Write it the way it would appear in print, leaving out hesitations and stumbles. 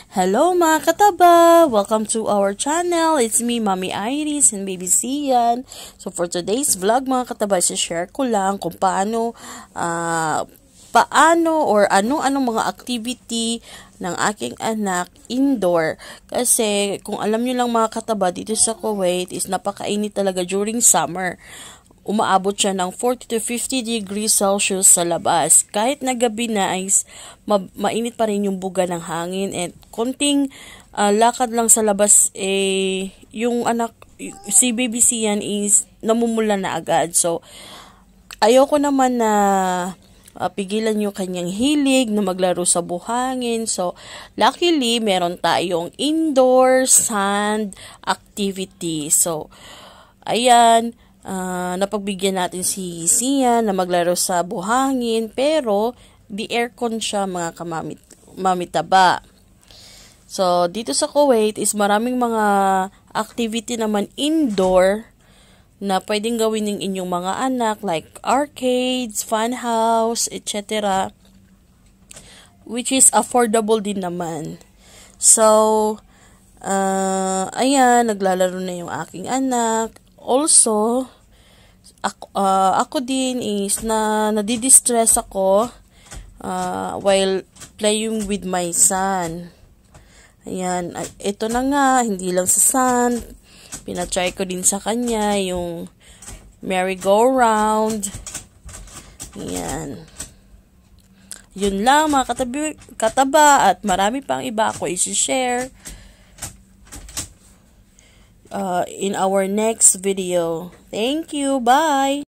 Hello mga kataba! Welcome to our channel. It's me, Mommy Iris and Baby Sian. So for today's vlog mga kataba, share ko lang kung paano or ano-anong mga activity ng aking anak indoor. Kasi kung alam nyo lang mga kataba, dito sa Kuwait is napakainit talaga during summer. Umaabot siya ng 40 to 50 degrees Celsius sa labas. Kahit na gabi na ay mainit pa rin yung buga ng hangin at konting lakad lang sa labas yung anak, si Baby Sian is namumula na agad. So, ayoko naman na pigilan yung kanyang hilig na maglaro sa buhangin. So, luckily, meron tayong indoor sand activity. So, ayan, napagbigyan natin si Sian na maglaro sa buhangin, pero the aircon siya mga mamitaba. So, dito sa Kuwait is maraming mga activity naman indoor na pwedeng gawin ng inyong mga anak like arcades, fun house, etc. which is affordable din naman. So, ayan, naglalaro na yung aking anak. Also, ako din is nadidistress ako while playing with my son. Ayan, ito na nga, hindi lang sa son, pinatry ko din sa kanya yung merry-go-round. Ayan. Yun lang mga kataba at marami pang iba ako i-share in our next video. Thank you. Bye.